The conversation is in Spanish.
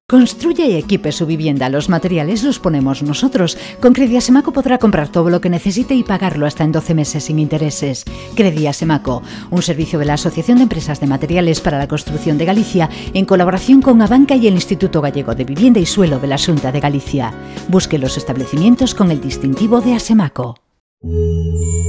Construya y equipe su vivienda. Los materiales los ponemos nosotros. Con Crediasemaco podrá comprar todo lo que necesite y pagarlo hasta en 12 meses sin intereses. Crediasemaco, un servicio de la Asociación de Empresas de Materiales para la Construcción de Galicia, en colaboración con Abanca y el Instituto Gallego de Vivienda y Suelo de la Xunta de Galicia. Busque los establecimientos con el distintivo de Asemaco.